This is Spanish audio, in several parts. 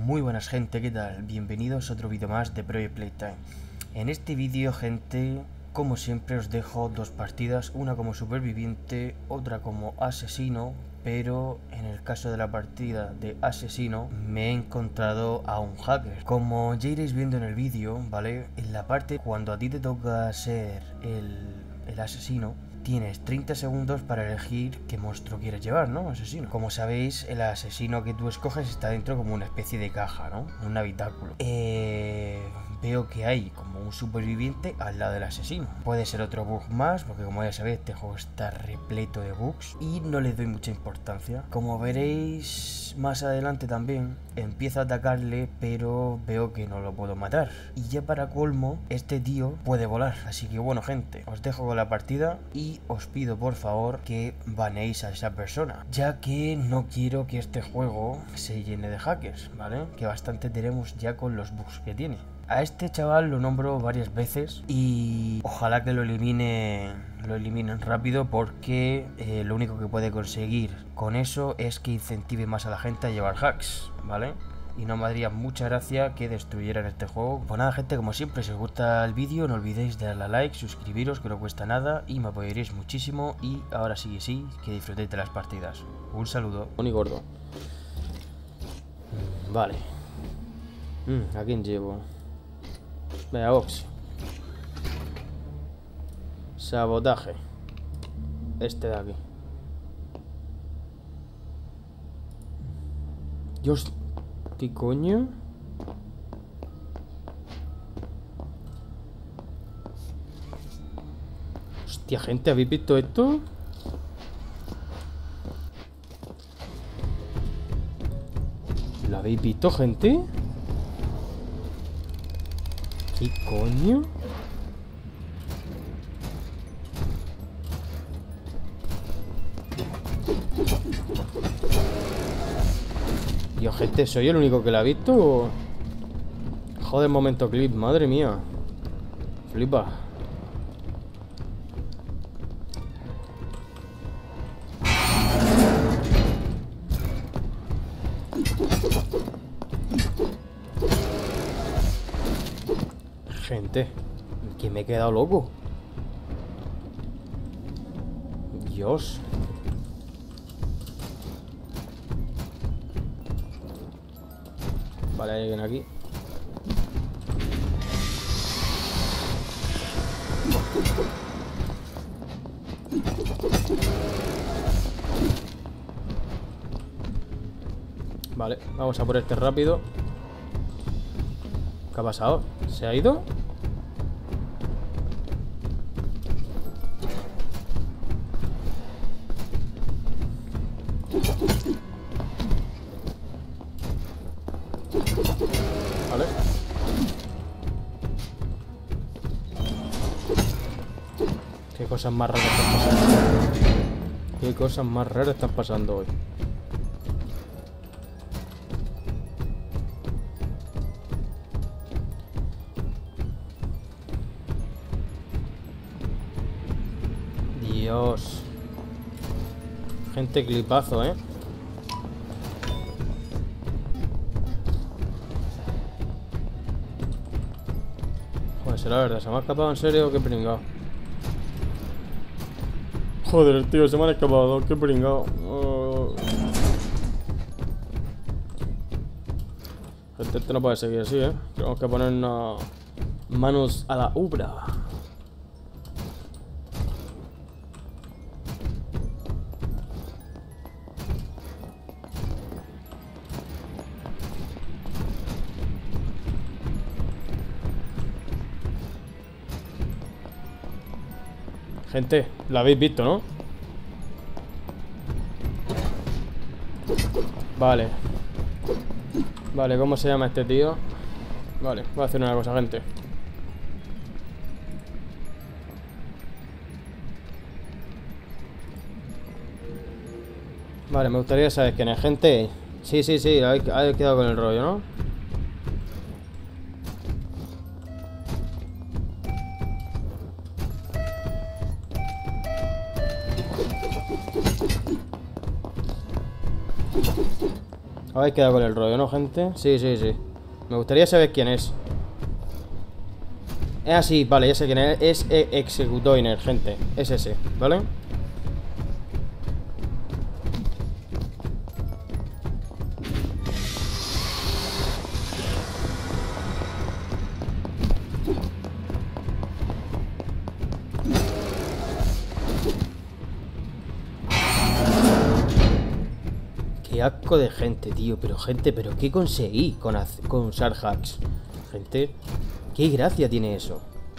Muy buenas gente, ¿qué tal? Bienvenidos a otro vídeo más de Project Playtime. En este vídeo, gente, como siempre os dejo dos partidas, una como superviviente, otra como asesino, pero en el caso de la partida de asesino me he encontrado a un hacker. Como ya iréis viendo en el vídeo, ¿vale? En la parte cuando a ti te toca ser el asesino, tienes 30 segundos para elegir qué monstruo quieres llevar, ¿no? Asesino. Como sabéis, el asesino que tú escoges está dentro como una especie de caja, ¿no? Un habitáculo. Veo que hay como un superviviente al lado del asesino. Puede ser otro bug más, porque como ya sabéis, este juego está repleto de bugs y no le doy mucha importancia. Como veréis más adelante también, empiezo a atacarle, pero veo que no lo puedo matar. Y ya para colmo, este tío puede volar. Así que bueno, gente, os dejo con la partida y os pido por favor que baneéis a esa persona, ya que no quiero que este juego se llene de hackers, ¿vale? Que bastante tenemos ya con los bugs que tiene. A este chaval lo nombro varias veces y ojalá que lo eliminen rápido, porque lo único que puede conseguir con eso es que incentive más a la gente a llevar hacks, ¿vale? Y no me haría mucha gracia que destruyeran este juego. Pues nada, gente, como siempre, si os gusta el vídeo no olvidéis de darle a like, suscribiros, que no cuesta nada y me apoyaréis muchísimo. Y ahora sí, que disfrutéis de las partidas. Un saludo. Ni gordo. Vale. ¿A quién llevo? Venga, Ox. Sabotaje. Este de aquí. Dios, ¿qué coño? Hostia, gente, ¿habéis visto esto? ¿Lo habéis visto, gente? ¿Qué coño? Dios, gente, ¿soy el único que la ha visto? ¿O? Joder, momento clip, madre mía. Flipa. Gente, que me he quedado loco. Dios. Vale, hay alguien aquí. Vale, vamos a por este rápido. ¿Qué ha pasado? ¿Se ha ido? Vale. Qué cosas más raras están pasando. Qué cosas más raras están pasando hoy. Dios. Gente, clipazo, ¿eh? Joder, será verdad, ¿se me ha escapado en serio? Qué pringado. Joder, tío, se me han escapado, qué pringado. Gente, esto no puede seguir así, ¿eh? Tenemos que ponernos manos a la obra. Gente, la habéis visto, ¿no? Vale. Vale, ¿cómo se llama este tío? Vale, voy a hacer una cosa, gente. Vale, me gustaría saber quién es, gente. Sí, habéis quedado con el rollo, ¿no? Habéis quedado con el rollo, ¿no, gente? Sí, sí, sí. Me gustaría saber quién es. Es así, vale, ya sé quién es. Es Executoiner, gente. Es ese, ¿vale? Qué asco de gente, tío. Pero gente, ¿pero qué conseguí con usar hacks? Gente, qué gracia tiene eso.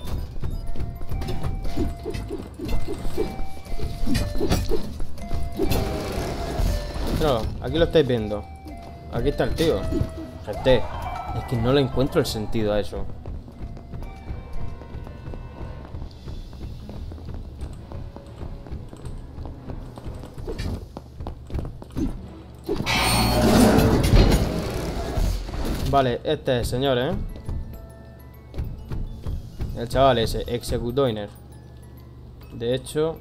No, aquí lo estáis viendo. Aquí está el tío. Gente, es que no le encuentro el sentido a eso. Vale, este es, señor, ¿eh? El chaval ese, Executoiner. De hecho...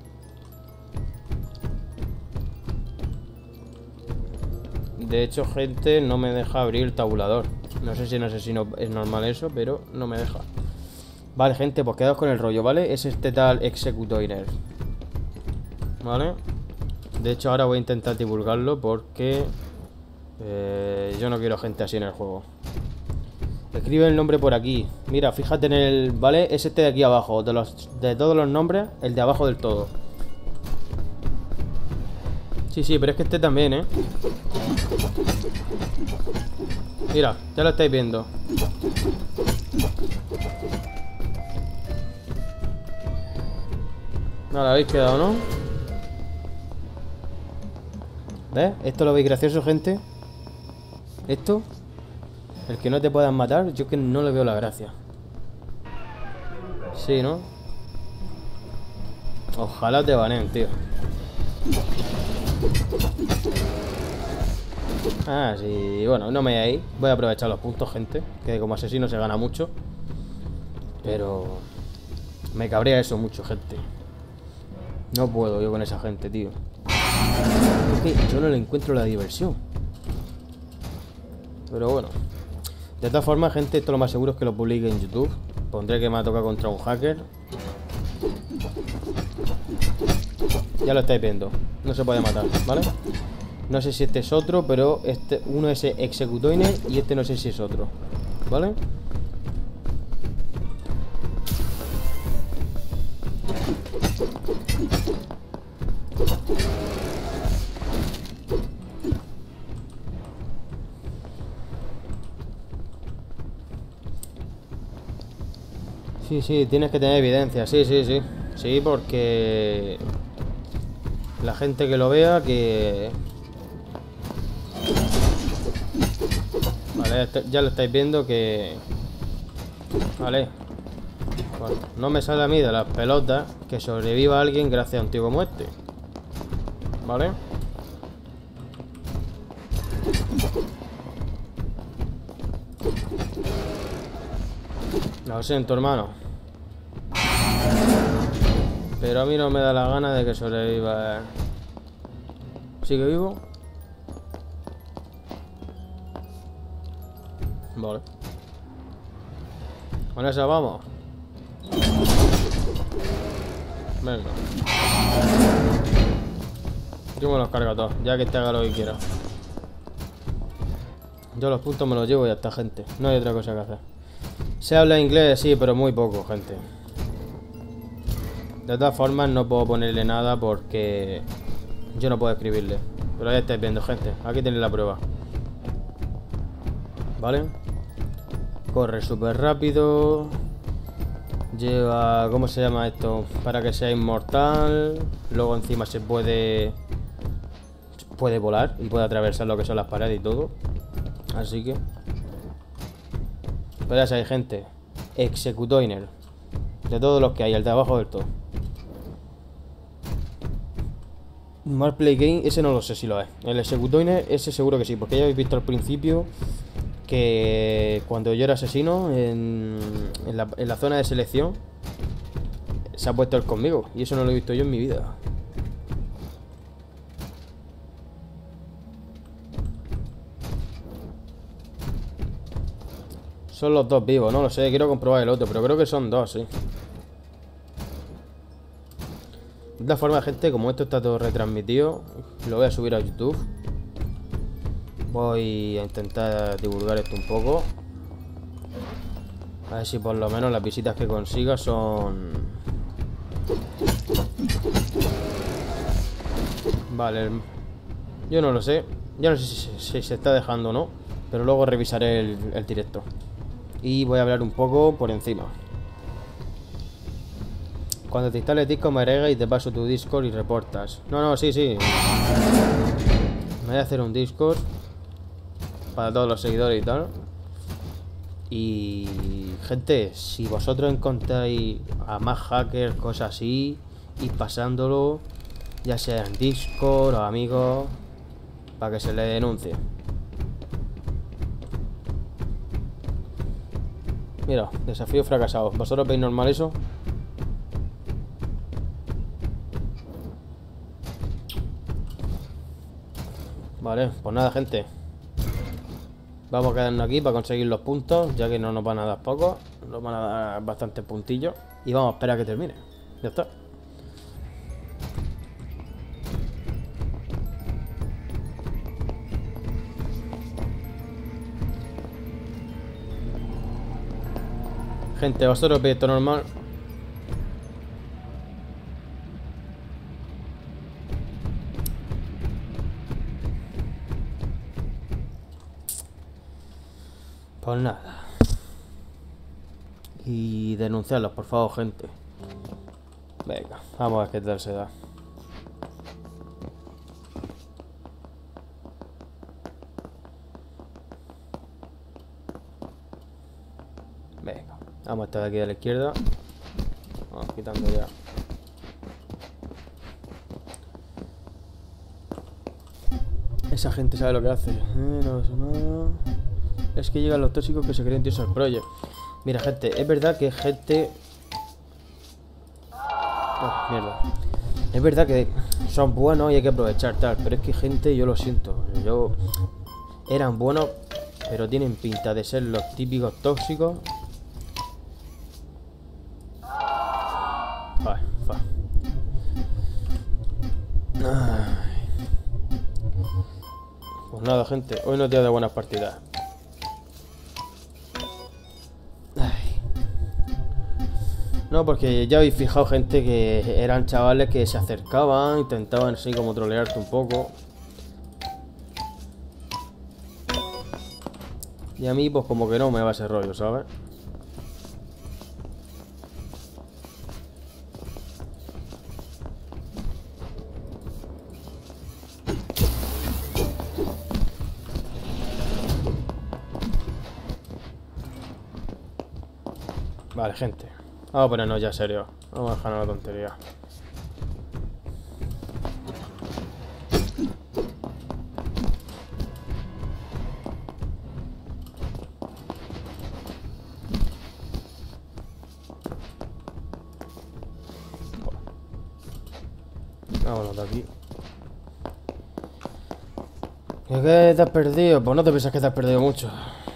gente, no me deja abrir el tabulador. No sé si en asesino es normal eso, pero no me deja. Vale, gente, pues quedaos con el rollo, ¿vale? Es este tal Executoiner. ¿Vale? De hecho, ahora voy a intentar divulgarlo porque... yo no quiero gente así en el juego. Escribe el nombre por aquí. Mira, fíjate en el... ¿Vale? Es este de aquí abajo. De todos los nombres, el de abajo del todo. Sí, sí, pero es que este también, ¿eh? Mira, ya lo estáis viendo. Nada, habéis quedado, ¿no? ¿Ves? ¿Esto lo veis gracioso, gente? ¿Esto? El que no te puedan matar, yo que no le veo la gracia. Sí, ¿no? Ojalá te baneen, tío. Ah, sí, bueno, no me voy ahí. Voy a aprovechar los puntos, gente. Que como asesino se gana mucho. Pero... me cabrea eso mucho, gente. No puedo yo con esa gente, tío. Es que yo no le encuentro la diversión. Pero bueno. De todas formas, gente, esto lo más seguro es que lo publique en YouTube. Pondré que me ha tocado contra un hacker. Ya lo estáis viendo. No se puede matar, ¿vale? No sé si este es otro, pero uno es Executoiner y este no sé si es otro, ¿vale? Sí, sí, tienes que tener evidencia. Sí, sí, sí. Sí, porque... la gente que lo vea, que... Vale, ya lo estáis viendo que... Vale. Bueno, no me sale a mí de las pelotas que sobreviva alguien gracias a un tío como este. Vale. Lo siento, hermano. Pero a mí no me da la gana de que sobreviva. ¿Sigue vivo? Vale. Con esa vamos. Venga. Yo me los cargo todos, ya que este haga lo que quiera. Yo los puntos me los llevo y ya está, gente. No hay otra cosa que hacer. Se habla inglés, sí, pero muy poco, gente. De todas formas, no puedo ponerle nada porque yo no puedo escribirle. Pero ya estáis viendo, gente. Aquí tenéis la prueba. ¿Vale? Corre súper rápido. Lleva... ¿cómo se llama esto? Para que sea inmortal. Luego encima se puede volar y puede atravesar lo que son las paredes y todo. Así que... pero ya sabéis, gente. Executoiner. De todos los que hay, el de abajo del todo. Mal Play Game, ese no lo sé si lo es. El Executoiner, ese seguro que sí, porque ya habéis visto al principio que cuando yo era asesino en la zona de selección se ha puesto él conmigo. Y eso no lo he visto yo en mi vida. Son los dos vivos, no lo sé. Quiero comprobar el otro, pero creo que son dos, sí. De todas formas, gente, como esto está todo retransmitido, lo voy a subir a YouTube. Voy a intentar divulgar esto un poco. A ver si por lo menos las visitas que consiga son... Vale. Yo no lo sé. Yo no sé si se está dejando o no. Pero luego revisaré el directo. Y voy a hablar un poco por encima. Cuando te instales Discord me agrega y te paso tu Discord y reportas. No, sí. Me voy a hacer un Discord para todos los seguidores y tal. Y gente, si vosotros encontráis a más hackers, cosas así, id pasándolo, ya sea en Discord o amigos, para que se le denuncie. Mira, desafío fracasado. ¿Vosotros veis normal eso? Vale, pues nada, gente. Vamos a quedarnos aquí para conseguir los puntos, ya que no nos van a dar pocos. Nos van a dar bastantes puntillos. Y vamos a esperar a que termine. Ya está. Gente, vosotros veis esto normal. Pues nada. Y denunciarlos, por favor, gente. Venga, vamos a ver qué tal se da. Venga, vamos a estar aquí a la izquierda. Vamos quitando ya. Esa gente sabe lo que hace. No es nada. Es que llegan los tóxicos que se creen Tears of Project. Mira, gente, es verdad que gente... Oh, mierda. Es verdad que son buenos y hay que aprovechar tal. Pero es que gente, yo lo siento. Eran buenos, pero tienen pinta de ser los típicos tóxicos. Pues nada, gente, hoy no es día de buenas partidas. No, porque ya habéis fijado, gente, que eran chavales que se acercaban, intentaban así como trolearte un poco. Y a mí, pues como que no me va ese rollo, ¿sabes? Vale, gente. Vamos a ponernos ya serio. Vamos a dejarnos la tontería. Vámonos de aquí. ¿Qué te has perdido? Pues no te piensas que te has perdido mucho.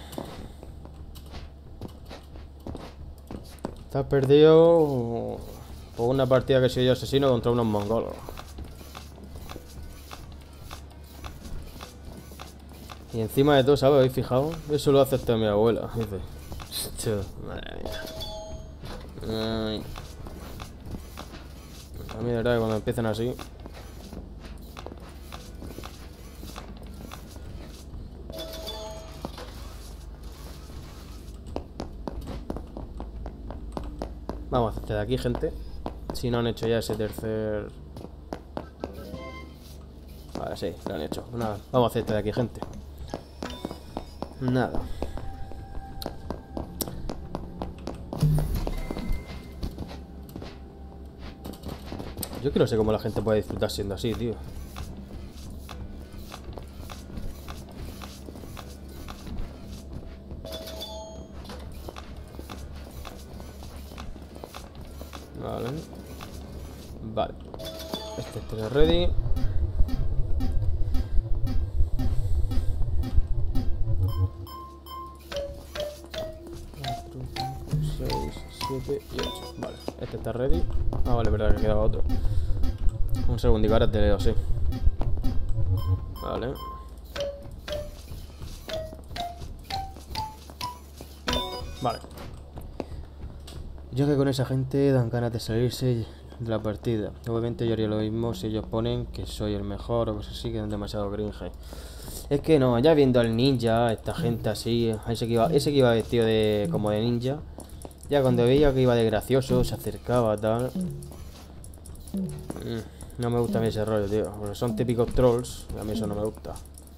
Te has perdido por una partida que he sido yo asesino contra unos mongolos. Y encima de todo, ¿sabes? ¿Habéis fijado? Eso lo hace hasta mi abuela. Dice. Hostia, madre mía. Ay. A mí de verdad que cuando empiezan así... Vamos a hacer de aquí, gente. Si no han hecho ya ese tercer... Vale, sí, lo han hecho. Nada, vamos a hacer este de aquí, gente. Nada. Yo que no sé cómo la gente puede disfrutar siendo así, tío. Vale. Vale. Este está ready. 7 y 8. Vale, este está ready. Ah, vale, verdad que quedaba otro. Un segundo y ahora te leo, sí. Vale. Vale. Yo que con esa gente dan ganas de salirse de la partida. Obviamente yo haría lo mismo si ellos ponen que soy el mejor o cosas así, que dan demasiado cringe. Es que no, ya viendo al ninja, esta gente así, ese que iba vestido de como de ninja, ya cuando veía que iba de gracioso, se acercaba, tal. No me gusta a mí ese rollo, tío, porque son típicos trolls y a mí eso no me gusta.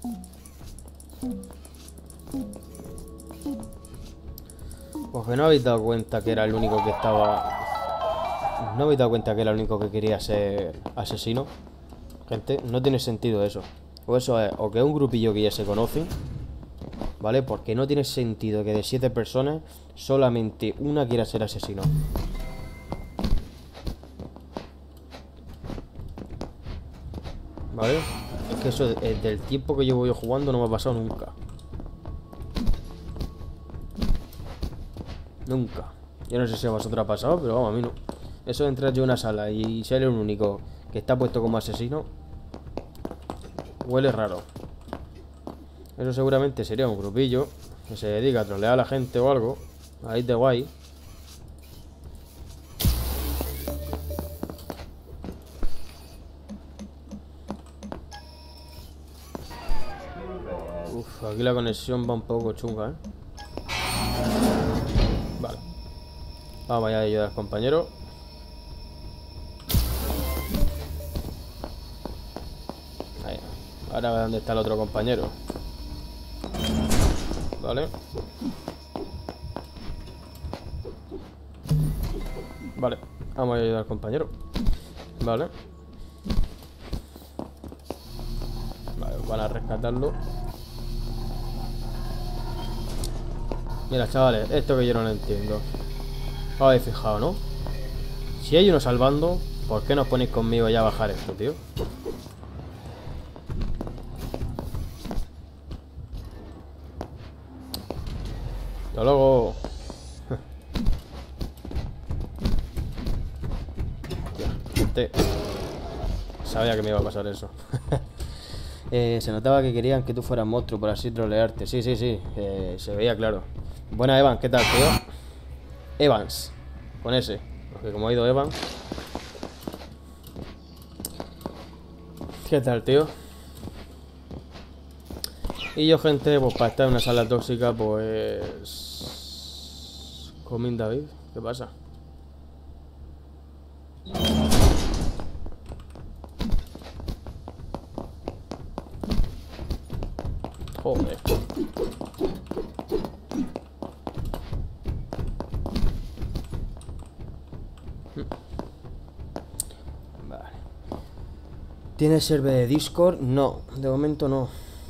Pues que no habéis dado cuenta que era el único que estaba... ¿No habéis dado cuenta que era el único que quería ser asesino? Gente, no tiene sentido eso. O eso es, o que es un grupillo que ya se conoce, ¿vale? Porque no tiene sentido que de 7 personas solamente una quiera ser asesino. ¿Vale? Es que eso, del tiempo que llevo yo jugando, no me ha pasado nunca. Nunca. Yo no sé si a vosotros ha pasado, pero vamos, a mí no. Eso de entrar yo a una sala y ser el único que está puesto como asesino, huele raro. Eso seguramente sería un grupillo que se dedica a trolear a la gente o algo. Ahí de guay. Uf, aquí la conexión va un poco chunga, ¿eh? Vale. Vamos allá a ayudar al compañero. Ahí. Ahora a ver dónde está el otro compañero. Vale. Vale. Vamos a ayudar al compañero. Vale. Vale, van a rescatarlo. Mira, chavales, esto que yo no lo entiendo. Os habéis fijado, ¿no? Si hay uno salvando, ¿por qué no os ponéis conmigo ya a bajar esto, tío? Hasta luego. Gente, sabía que me iba a pasar eso. Se notaba que querían que tú fueras monstruo por así trolearte. Sí, sí, sí, se veía claro. Buena, Evans, ¿qué tal, tío? Evans, con ese, porque como ha ido Evans. ¿Qué tal, tío? Y yo, gente, pues para estar en una sala tóxica, pues... Comín David, ¿qué pasa? Joder. Vale. ¿Tienes server de Discord? No, de momento no.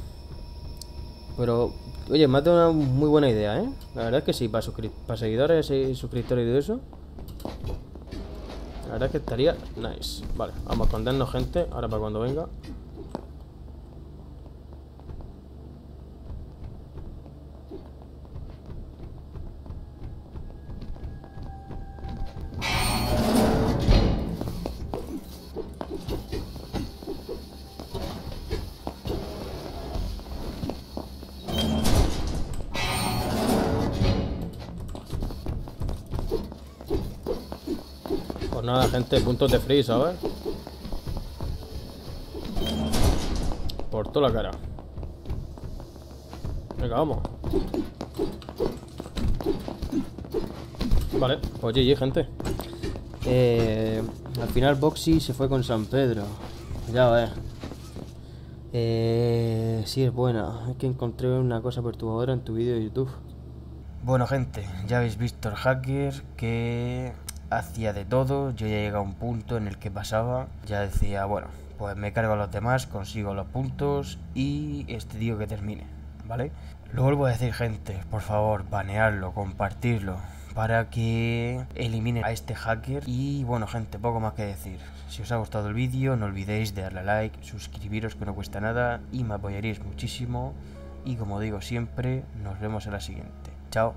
Pero, oye, me ha dado una muy buena idea, ¿eh? La verdad es que sí, para seguidores y suscriptores y todo eso. La verdad es que estaría nice. Vale, vamos a escondernos, gente, ahora para cuando venga. Pues nada, gente, puntos de free, ¿sabes? Por toda la cara. Venga, vamos. Vale, pues GG, gente. Al final Boxy se fue con San Pedro. Ya ves. Sí, es buena. Es que encontré una cosa perturbadora en tu vídeo de YouTube. Bueno, gente, ya habéis visto el hacker que hacía de todo. Yo ya llegué a un punto en el que pasaba, ya decía, bueno, pues me cargo a los demás, consigo los puntos y este tío que termine, ¿vale? Lo vuelvo a decir, gente, por favor, banearlo, compartirlo, para que elimine a este hacker. Y bueno, gente, poco más que decir. Si os ha gustado el vídeo, no olvidéis de darle a like, suscribiros, que no cuesta nada y me apoyaréis muchísimo. Y como digo siempre, nos vemos en la siguiente.